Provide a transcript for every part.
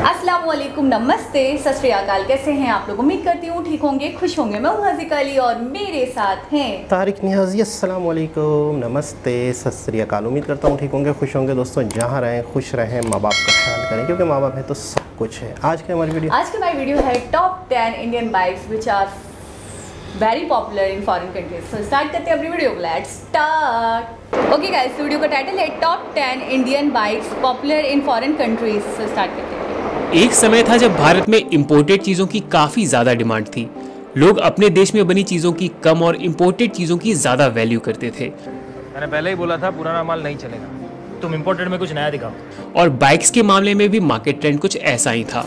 अस्सलामुअलैकुम, नमस्ते, सत श्री अकाल। कैसे हैं आप लोग? उम्मीद करती हूँ ठीक होंगे, खुश होंगे। मैं हूँ हज़ीका अली और मेरे साथ हैं तारिक नियाज़ी। अस्सलामुअलैकुम, नमस्ते, सत श्री अकाल। उम्मीद करता हूँ ठीक होंगे, खुश होंगे। दोस्तों, जहाँ रहें खुश रहें, माँ बाप का ख्याल करें, क्योंकि माँ बाप है तो सब कुछ है। आज की हमारी वीडियो है top 10 Indian bikes which are very popular in foreign countries. So start करते हैं अपनी video. Let's start. Okay guys, video का टाइटल है top 10 Indian bikes popular in foreign countries. So start करते हैं। एक समय था जब भारत में इंपोर्टेड चीजों की काफी ज्यादा डिमांड थी। लोग अपने देश में बनी चीजों की कम और इंपोर्टेड चीजों की ज्यादा वैल्यू करते थे। मैंने पहले ही बोला था पुराना माल नहीं चलेगा, तुम इंपोर्टेड में कुछ नया दिखाओ। और बाइक्स के मामले में भी मार्केट ट्रेंड कुछ ऐसा ही था।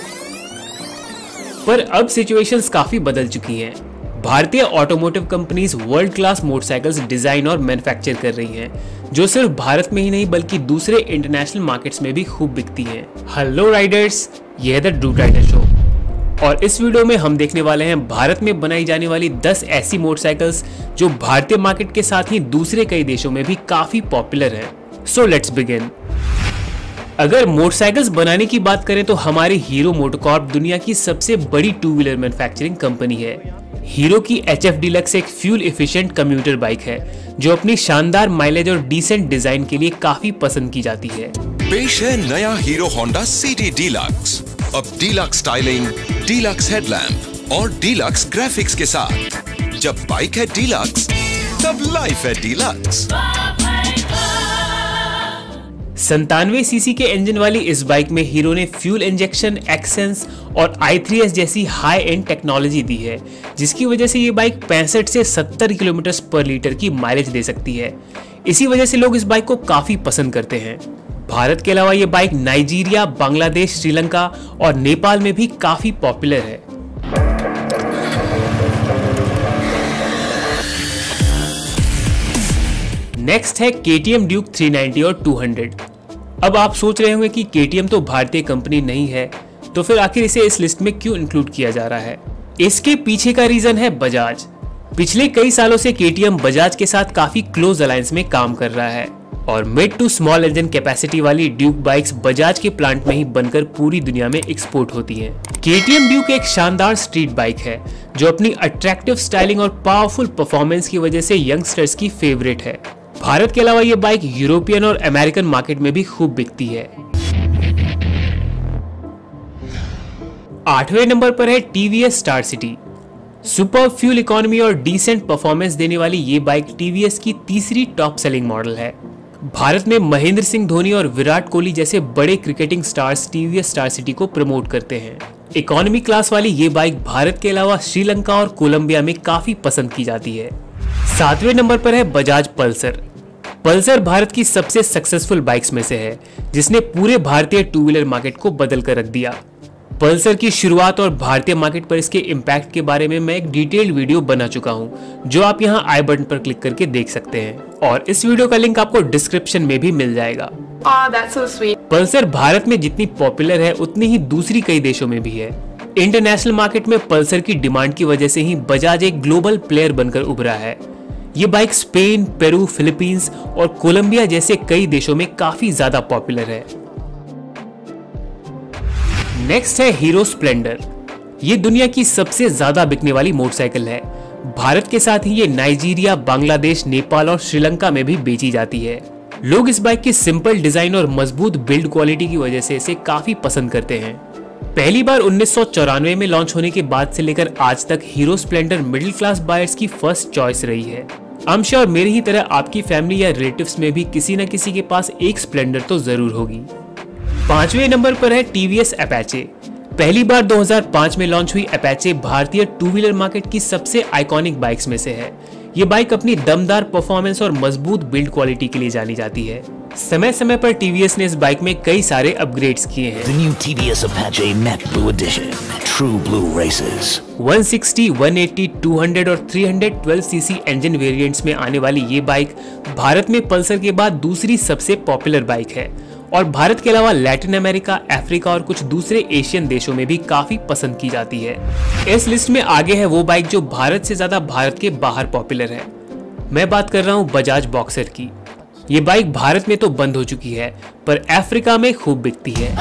पर अब सिचुएशंस काफी बदल चुकी हैं। भारतीय automotive companies world class motorcycles design और मैन्युफैक्चर कर रही हैं, जो सिर्फ भारत में ही नहीं बल्कि दूसरे इंटरनेशनल मार्केट्स में भी खूब बिकती हैं। हेलो राइडर्स, ये है द ड्रूट राइडर शो और इस वीडियो में हम देखने वाले हैं भारत में बनाई जाने वाली 10 ऐसी मोटरसाइकिल्स जो भारतीय मार्केट के साथ ही दूसरे कई देशों में भी काफी पॉपुलर हैं। So let's begin. अगर मोटरसाइकिल्स बनाने की बात करें तो हमारी हीरो मोटोकॉर्प दुनिया की सबसे बड़ी टू व्हीलर मैन्युफैक्चरिंग कंपनी है। हीरो की HF डीलक्स एक फ्यूल एफिशिएंट कम्यूटर बाइक है जो अपनी शानदार माइलेज और डिसेंट डिजाइन के लिए काफी पसंद की जाती है। पेश है नया हीरो होंडा सिटी डीलक्स। अब डीलक्स स्टाइलिंग, डीलक्स हेडलैम्प और डीलक्स ग्राफिक्स के साथ। जब बाइक है डीलक्स तब लाइफ है डीलक्स। 97 सीसी के इंजन वाली इस बाइक में हीरो ने फ्यूल इंजेक्शन, एक्सेंस और i3S जैसी हाई एंड टेक्नोलॉजी दी है, जिसकी वजह से ये बाइक 65 से 70 किलोमीटर पर लीटर की माइलेज दे सकती है। इसी वजह से लोग इस बाइक को काफी पसंद करते हैं। भारत के अलावा ये बाइक नाइजीरिया, बांग्लादेश, श्रीलंका और नेपाल में भी काफी पॉपुलर है। नेक्स्ट है KTM ड्यूक 390 और 200। अब आप सोच रहे होंगे कि KTM तो भारतीय कंपनी नहीं है, तो फिर आखिर इसे इस लिस्ट में क्यों इंक्लूड किया जा रहा है? इसके पीछे का रीजन है बजाज। पिछले कई सालों से KTM बजाज के साथ काफी क्लोज अलायंस में काम कर रहा है और mid to small engine capacity वाली ड्यूक बाइक्स बजाज के प्लांट में ही बनकर पूरी दुनिया में एक्सपोर्ट होती हैं। KTM ड्यूक एक शानदार स्ट्रीट बाइक है जो अपनी अट्रैक्टिव स्टाइलिंग और पावरफुल परफॉर्मेंस की वजह से यंगस्टर्स की फेवरेट है। भारत के अलावा ये बाइक यूरोपियन और अमेरिकन मार्केट में भी खूब बिकती है। 8वें नंबर पर है TVS star city. Super fuel economy और डिसेंट परफॉर्मेंस देने वाली ये बाइक TVS की तीसरी टॉप सेलिंग मॉडल है। भारत में महेंद्र सिंह धोनी और विराट कोहली जैसे बड़े cricketing stars TVS star city को प्रमोट करते हैं। इकोनॉमी क्लास वाली ये बाइक भारत के अलावा श्रीलंका और कोलंबिया में काफी पसंद की जाती है। 7वें नंबर पर है बजाज पल्सर। पल्सर भारत की सबसे सक्सेसफुल बाइक्स में से है, जिसने पूरे भारतीय टू व्हीलर मार्केट को बदल कर रख दिया। पल्सर की शुरुआत और भारतीय मार्केट पर इसके इम्पैक्ट के बारे में मैं एक डिटेल्ड वीडियो बना चुका हूं, जो आप यहां आई बटन पर क्लिक करके देख सकते हैं और इस वीडियो का लिंक आपको डिस्क्रिप्शन में भी मिल जाएगा। that's so sweet. Pulsar Bharat में जितनी पॉपुलर है उतनी ही दूसरी कई देशों में भी है। इंटरनेशनल मार्केट में पल्सर की डिमांड की वजह से ही बजाज एक ग्लोबल प्लेयर बनकर उभरा है। ये बाइक स्पेन, पेरू, फिलीपींस और कोलंबिया जैसे कई देशों में काफी ज्यादा पॉपुलर है। नेक्स्ट है हीरो स्प्लेंडर। ये दुनिया की सबसे ज्यादा बिकने वाली मोटरसाइकिल है। भारत के साथ ही ये नाइजीरिया, बांग्लादेश, नेपाल और श्रीलंका में भी बेची जाती है। लोग इस बाइक की सिंपल डिजाइन और मजबूत बिल्ड क्वालिटी की वजह से इसे काफी पसंद करते हैं। पहली बार 1994 में लॉन्च होने के बाद से लेकर आज तक Hero Splendor middle class buyers की फर्स्ट चॉइस रही है। आई एम श्योर मेरी ही तरह आपकी फैमिली या रिलेटिव्स में भी किसी न किसी के पास एक स्प्लेंडर तो जरूर होगी। 5वें नंबर पर है TVS अपाचे। पहली बार 2005 में लॉन्च हुई अपाचे भारतीय टू व्हीलर मार्केट की सबसे आइकॉनिक बाइक्स में से है। ये बाइक अपनी दमदार परफॉर्मेंस और मजबूत बिल्ड क्वालिटी के लिए जानी जाती है। समय समय पर TVS ने इस बाइक में कई सारे अपग्रेड्स किए हैं। The new TVS Apache Matte Blue Edition, True Blue Races. 160, 180, 200 और 312 सीसी इंजन वेरिएंट्स में आने वाली ये बाइक भारत में पल्सर के बाद दूसरी सबसे पॉपुलर बाइक है और भारत के अलावा लैटिन अमेरिका, अफ्रीका और कुछ दूसरे एशियन देशों में भी काफी पसंद की जाती है। इस लिस्ट में आगे है वो बाइक जो भारत से ज्यादा भारत के बाहर पॉपुलर है। मैं बात कर रहा हूँ बजाज बॉक्सर की। ये बाइक भारत में तो बंद हो चुकी है, पर अफ्रीका में खूब बिकती है।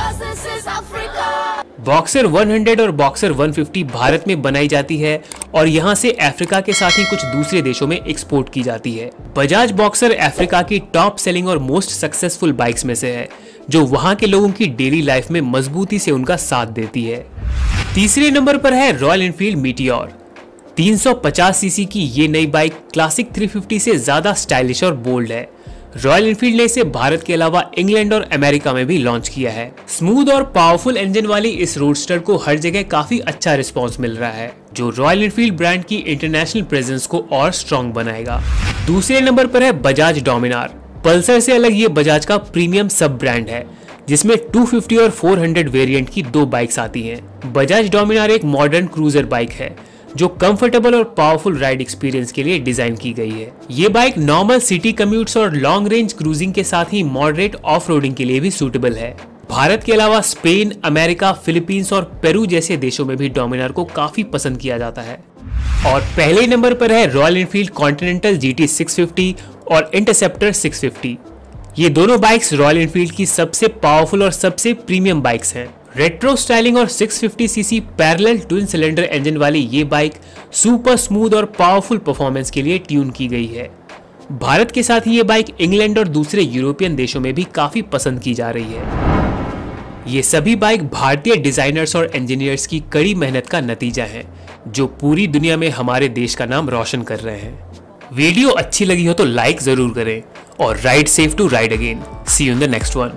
बॉक्सर 100 और बॉक्सर 150 भारत में बनाई जाती है और यहाँ से अफ्रीका के साथ ही कुछ दूसरे देशों में एक्सपोर्ट की जाती है। बजाज बॉक्सर अफ्रीका की टॉप सेलिंग और मोस्ट सक्सेसफुल बाइक्स में से है, जो वहाँ के लोगों की डेली लाइफ में मजबूती से उनका साथ देती है। तीसरे नंबर पर है रॉयल एनफील्ड मीटियोर। 350 सीसी की ये नई बाइक क्लासिक 350 से ज्यादा स्टाइलिश और बोल्ड है। रॉयल एनफील्ड ने इसे भारत के अलावा इंग्लैंड और अमेरिका में भी लॉन्च किया है। स्मूथ और पावरफुल इंजन वाली इस रोडस्टर को हर जगह काफी अच्छा रिस्पांस मिल रहा है, जो रॉयल एनफील्ड ब्रांड की इंटरनेशनल प्रेजेंस को और स्ट्रॉन्ग बनाएगा। दूसरे नंबर पर है बजाज डोमिनार। पल्सर से अलग ये बजाज का प्रीमियम सब ब्रांड है, जिसमें 250 और 400 वेरिएंट की 2 बाइक्स आती हैं। बजाज डोमिनार एक मॉडर्न क्रूजर बाइक है जो कंफर्टेबल और पावरफुल राइड एक्सपीरियंस के लिए डिजाइन की गई है। ये बाइक नॉर्मल सिटी कम्यूट्स और लॉन्ग रेंज क्रूजिंग के साथ ही मॉडरेट ऑफ रोडिंग के लिए भी सूटेबल है। भारत के अलावा स्पेन, अमेरिका, फिलीपींस और पेरू जैसे देशों में भी डोमिनार को काफी पसंद किया जाता है। और पहले नंबर पर है रॉयल एनफील्ड कॉन्टिनेंटल GT 650 और इंटरसेप्टर 650। ये दोनों बाइक्स रॉयल एनफील्ड की सबसे पावरफुल और सबसे प्रीमियम बाइक्स हैं। रेट्रो स्टाइलिंग और 650 cc parallel twin cylinder engine वाली ये बाइक सुपर स्मूथ और पावरफुल परफॉर्मेंस के लिए ट्यून की गई है। भारत के साथ ही ये बाइक इंग्लैंड और दूसरे यूरोपियन देशों में भी काफी पसंद की जा रही है। ये सभी बाइक भारतीय डिजाइनर्स और इंजीनियर्स की कड़ी मेहनत का नतीजा है, जो पूरी दुनिया में हमारे देश का नाम रोशन कर रहे हैं। वीडियो अच्छी लगी हो तो लाइक जरूर करें और ride safe to ride again. See you in the next one.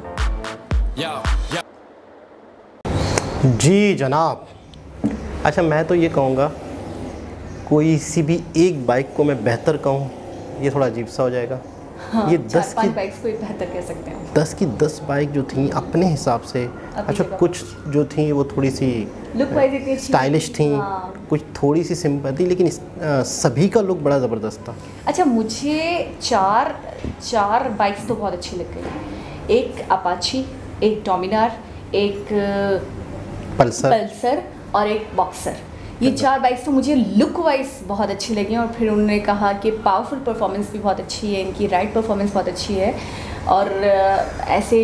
जी जनाब। अच्छा, मैं तो ये कहूँगा कोई सी भी एक बाइक को मैं बेहतर कहूँ ये थोड़ा अजीब सा हो जाएगा। हाँ, ये 10 की बाइक्स को बेहतर कह सकते हैं। 10 की 10 बाइक जो थी अपने हिसाब से, अच्छा कुछ जो थी वो थोड़ी सी लुक वाइज स्टाइलिश थी, हाँ। कुछ थोड़ी सी सिंपल थी, लेकिन सभी का लुक बड़ा ज़बरदस्त था। अच्छा, मुझे चार बाइक्स तो बहुत अच्छी लग गई। एक अपाची, एक डोमिनार, एक पल्सर और एक बॉक्सर। ये 4 बाइक्स तो मुझे लुक वाइज बहुत अच्छी लगी। और फिर उन्होंने कहा कि पावरफुल परफॉर्मेंस भी बहुत अच्छी है, इनकी राइड परफॉर्मेंस बहुत अच्छी है। और ऐसे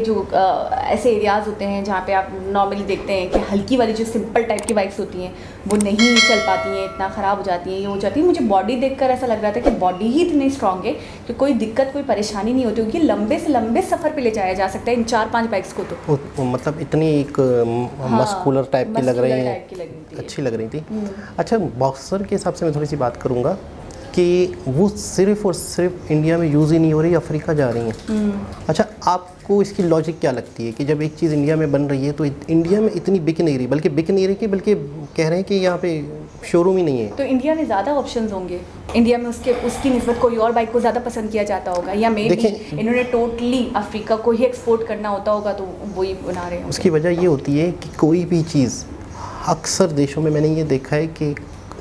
एरियाज़ होते हैं जहाँ पे आप नॉर्मली देखते हैं कि हल्की वाली जो सिंपल टाइप की बाइक्स होती हैं वो नहीं चल पाती हैं, इतना ख़राब हो जाती हैं, ये हो जाती है। मुझे बॉडी देखकर ऐसा लग रहा था कि बॉडी ही इतनी स्ट्रॉन्ग है कि कोई दिक्कत, कोई परेशानी नहीं होती, क्योंकि लंबे से लंबे सफ़र पे ले जाया जा सकता है इन 4-5 बाइक्स को। तो मतलब इतनी एक मस्कुलर टाइप की लग रही है, अच्छी लग रही थी। अच्छा, बॉक्सर के हिसाब से मैं थोड़ी सी बात करूँगा कि वो सिर्फ और सिर्फ इंडिया में यूज़ ही नहीं हो रही, अफ्रीका जा रही हैं। अच्छा, आपको इसकी लॉजिक क्या लगती है कि जब एक चीज़ इंडिया में बन रही है तो इंडिया में इतनी बिक नहीं रही, बल्कि बिक नहीं रही कि बल्कि कह रहे हैं कि यहाँ पे शोरूम ही नहीं है। तो इंडिया में ज़्यादा ऑप्शंस होंगे, इंडिया में उसकी निस्बत कोई और बाइक को ज़्यादा पसंद किया जाता होगा, या मे बी इन्होंने टोटली अफ्रीका को ही एक्सपोर्ट करना होता होगा तो वही बना रहे हैं। उसकी वजह ये होती है कि कोई भी चीज़ अक्सर देशों में मैंने ये देखा है कि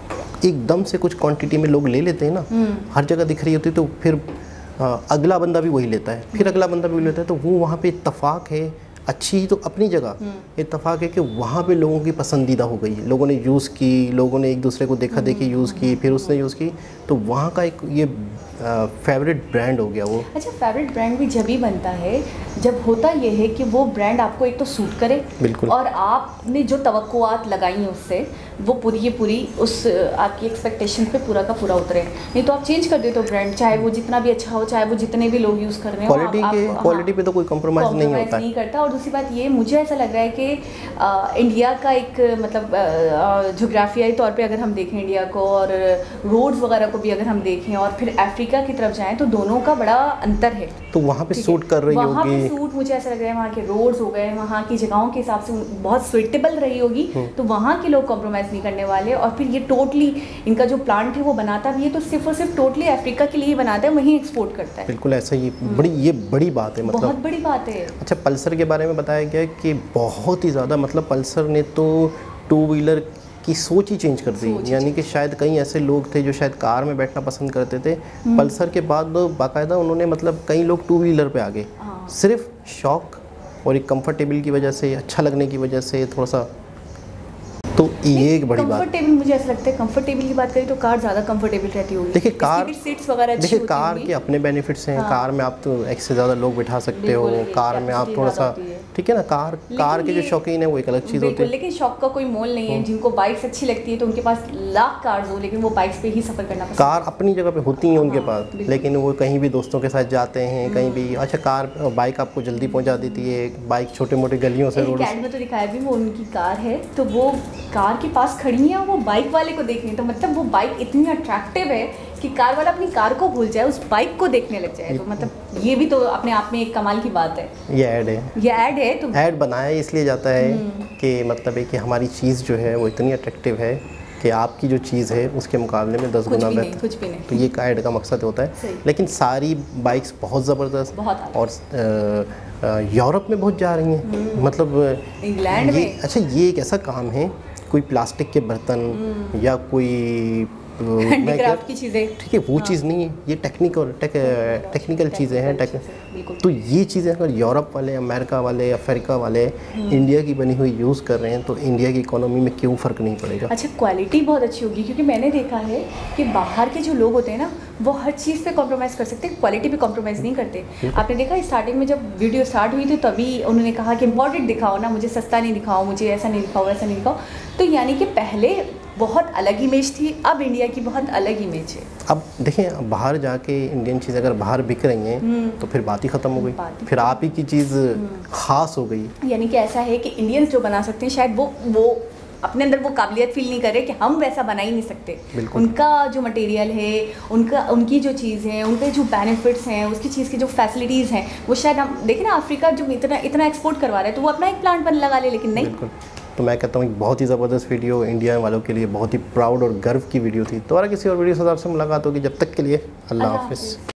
एकदम से कुछ क्वांटिटी में लोग ले लेते हैं ना, हर जगह दिख रही होती है, तो फिर अगला बंदा भी वही लेता है, फिर अगला बंदा भी वही लेता है। तो वो वहाँ पे इत्तेफाक है, अच्छी तो अपनी जगह इत्तेफाक है कि वहाँ पे लोगों की पसंदीदा हो गई, लोगों ने यूज़ की, लोगों ने एक दूसरे को देखा देखी यूज़ की, फिर उसने यूज़ की, तो वहाँ का एक ये फेवरेट ब्रांड हो गया वो। अच्छा, फेवरेट ब्रांड भी जब ही बनता है जब होता ये है कि वो ब्रांड आपको एक तो सूट करे, बिल्कुल, और आपने जो तवक्कुआत लगाई हैं उससे वो पूरी उस आपकी एक्सपेक्टेशन पे पूरा का पूरा उतरे। नहीं तो आप चेंज कर देते हो ब्रांड, चाहे वो जितना भी अच्छा हो, चाहे वो जितने भी लोग यूज़ कर रहे हो, क्वालिटी पे तो कोई कॉम्प्रोमाइज़ नहीं करता। और दूसरी बात ये, मुझे ऐसा लग रहा है कि इंडिया का एक मतलब जोग्राफियाई तौर पे अगर हम देखें इंडिया को, और रोड्स वगैरह को भी अगर हम देखें, और फिर अफ्रीका की तरफ जाएं, तो दोनों का बड़ा अंतर है। तो वहाँ पे सूट कर रही होगी, वहाँ पे सूट, मुझे ऐसा लग रहा है वहाँ के रोड्स हो गए, वहाँ की जगहों के हिसाब से बहुत सुइटेबल रही होगी, तो वहाँ के लोग कॉम्प्रोमाइज़ नहीं करने वाले। और फिर ये टोटली इनका जो प्लांट है वो बनाता भी है तो सिर्फ और सिर्फ टोटली अफ्रीका के लिए बनाता है, वहीं एक्सपोर्ट करता है। बिल्कुल ऐसा ही, ये बड़ी बात है, मतलब बहुत बड़ी बात है। अच्छा, पल्सर के बारे में बताया गया कि बहुत ही ज़्यादा, मतलब पल्सर ने तो 2 व्हीलर की सोच ही चेंज कर दी, यानी कि शायद कई ऐसे लोग थे जो शायद कार में बैठना पसंद करते थे, पल्सर के बाद बाकायदा उन्होंने, मतलब कई लोग 2 व्हीलर पे आ गए, सिर्फ शौक और एक कंफर्टेबल की वजह से, अच्छा लगने की वजह से थोड़ा सा। तो ये एक बड़ी बात। कंफर्टेबल, मुझे ऐसा लगता है कंफर्टेबल की बात करें तो कार ज़्यादा कंफर्टेबल रहती होगी। देखिए कार, सीट्स वगैरह अच्छी देखिए कार के अपने बेनिफिट्स हैं। कार में आप तो एक से ज़्यादा लोग बिठा सकते हो, कार में आप थोड़ा सा, ठीक है ना, कार के जो शौकीन है वो एक अलग चीज़ होती है। लेकिन शौक का कोई मोल नहीं है। जिनको बाइक्स अच्छी लगती है तो उनके पास लाख कार्स हो, लेकिन वो बाइक्स पे ही सफ़र करना पसंद। कार अपनी जगह पे होती हैं उनके पास, लेकिन वो कहीं भी दोस्तों के साथ जाते हैं, कहीं भी, अच्छा कार बाइक आपको जल्दी पहुंचा देती है, बाइक छोटे मोटे गलियों से, रोड में तो दिखाया भी वो उनकी कार है, तो वो कार के पास खड़ी है और वो बाइक वाले को देख रही है। तो मतलब वो बाइक इतनी अट्रैक्टिव है कि कार वाला अपनी कार को भूल जाए, उस बाइक को देखने लग जाए। तो मतलब ये भी तो अपने आप में एक कमाल की बात है। ये ऐड है तो ऐड बनाया इसलिए जाता है कि मतलब है कि हमारी चीज़ जो है वो इतनी अट्रैक्टिव है कि आपकी जो चीज़ है उसके मुकाबले में 10 गुना बेहतर, कुछ भी नहीं। तो ये का ऐड का मकसद होता है। लेकिन सारी बाइक्स बहुत ज़बरदस्त, और यूरोप में बहुत जा रही हैं, मतलब इंग्लैंड में। अच्छा, ये एक ऐसा काम है, कोई प्लास्टिक के बर्तन या कोई हैंडीक्राफ्ट की चीज़ें, ठीक है, वो चीज़ नहीं है, ये टेक्निकल चीज़ें हैं। तो ये चीज़ें अगर यूरोप वाले, अमेरिका वाले, अफ्रीका वाले इंडिया की बनी हुई यूज़ कर रहे हैं तो इंडिया की इकोनॉमी में क्यों फ़र्क नहीं पड़ेगा? अच्छा, क्वालिटी बहुत अच्छी होगी, क्योंकि मैंने देखा है कि बाहर के जो लोग होते हैं ना, वो हर चीज़ पे कॉम्प्रोमाइज़ कर सकते हैं, क्वालिटी पे कॉम्प्रोमाइज़ नहीं करते। आपने देखा स्टार्टिंग में जब वीडियो स्टार्ट हुई थी तभी उन्होंने कहा कि इम्पोर्टेड दिखाओ ना, मुझे सस्ता नहीं दिखाओ, मुझे ऐसा नहीं दिखाओ, वैसा नहीं दिखाओ। तो यानी कि पहले बहुत अलग इमेज थी, अब इंडिया की बहुत अलग इमेज है। अब देखें, बाहर जाके इंडियन चीज़ अगर बाहर बिक रही हैं तो फिर बात ही ख़त्म हो गई, फिर आप ही की चीज़ ख़ास हो गई। यानी कि ऐसा है कि इंडियंस जो बना सकते हैं, शायद वो अपने अंदर वो काबिलियत फील नहीं कर रहे कि हम वैसा बना ही नहीं सकते। उनका जो मटेरियल है, उनकी जो चीज़ है, उनके जो बेनिफिट्स हैं, उसकी चीज़ की जो फैसिलिटीज़ हैं, वो शायद हम देखें ना, अफ्रीका जो इतना एक्सपोर्ट करवा रहा है तो वो अपना एक प्लांट लगा ले, लेकिन नहीं। तो मैं कहता हूँ एक बहुत ही ज़बरदस्त वीडियो, इंडिया वालों के लिए बहुत ही प्राउड और गर्व की वीडियो थी। दोबारा किसी और वीडियो से आपसे मुलाकात होगी, जब तक के लिए अल्लाह हाफ़िज़।